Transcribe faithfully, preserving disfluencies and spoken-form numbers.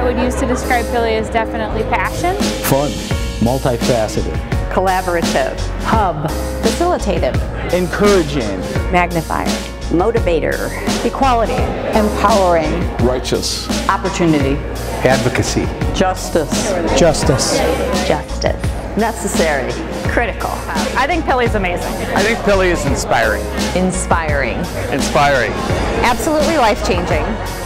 I would use to describe P I L I is definitely passion. Fun, multifaceted. Collaborative. Hub. Facilitative. Encouraging. Magnifier. Motivator. Equality. Empowering. Righteous. Opportunity. Advocacy. Justice. Justice. Justice. Necessary. Critical. I think P I L I is amazing. I think P I L I is inspiring. Inspiring. Inspiring. Absolutely life-changing.